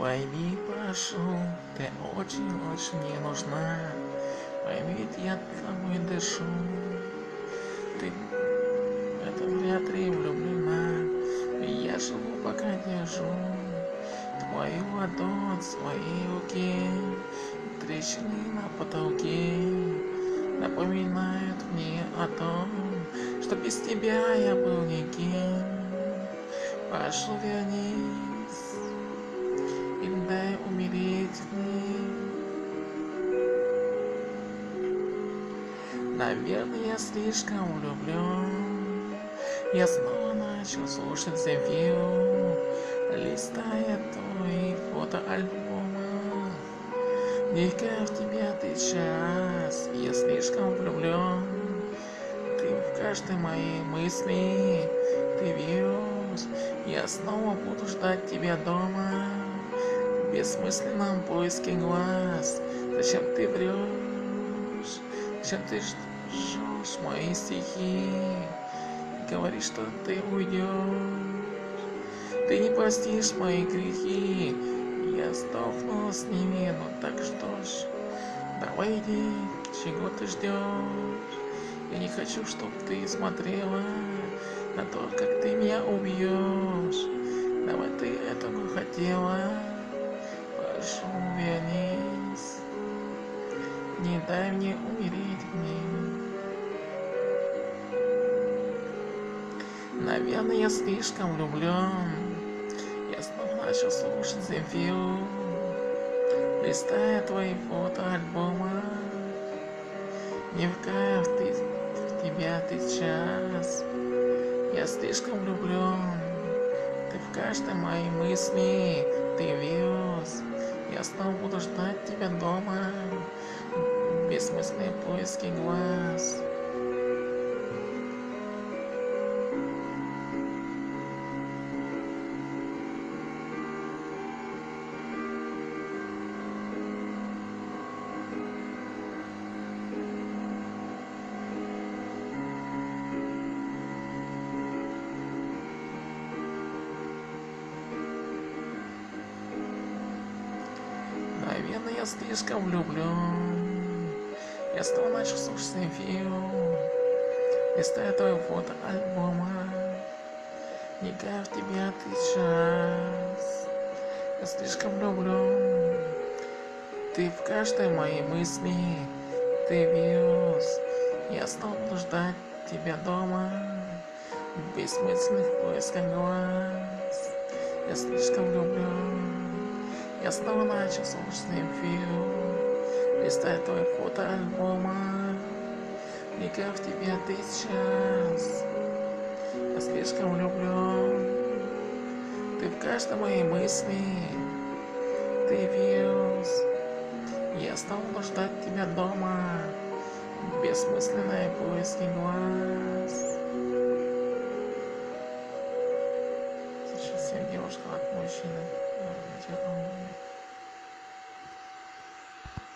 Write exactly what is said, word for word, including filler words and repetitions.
Пойми, прошу, ты очень-очень мне нужна. Пойми, ведь я тобой дышу. Ты в это вряд ли влюблена. Я живу, пока держу твою ладонь в своей руке. Трещины на потолке напоминают мне о том, что без тебя я был никем. Прошу, вернись и дай умереть мне. Наверное, я слишком влюблен. Я снова начал слушать Земфиру, листая твои фотоальбомы. Вникая в тебя ты час, я слишком влюблен. Ты в каждой моей мысли, ты вирус. Я снова буду ждать тебя дома, в бессмысленном поиске глаз. Зачем ты врешь? Зачем ты жжешь мои стихи? Говоришь, что ты уйдешь. Ты не простишь мои грехи. Я сдохну с ними, но так что ж, давай иди, чего ты ждешь? Я не хочу, чтобы ты смотрела на то, как ты меня убьешь. Давай, ты этого хотела. Прошу, вернись. Не дай мне умереть в ней. Наверное, я слишком влюблен. Я снова начал слушать Земфиру, листая твои фотоальбомы. Не вникая в, ты, в тебя ты час. Я слишком влюблен. Ты в каждой моей мысли, ты вирус. Я снова буду ждать тебя дома, в бессмысленные поиски глаз. Наверное, я слишком влюблен. Я снова начал слушать Земфиру, листая твои фотоальбомы. Вникая в тебя ты час. Я слишком влюблен. Ты в каждой моей мысли, ты вирус. Я снова буду ждать тебя дома, в бессмысленных поисках глаз. Я слишком влюблен. Я снова начал слушать Земфиру, листая твои фотоальбомы. Вникая в тебя ты час. Я слишком влюблен. Ты в каждой моей мысли, ты вирус. Я снова буду ждать тебя дома, в бессмысленные поиски глаз.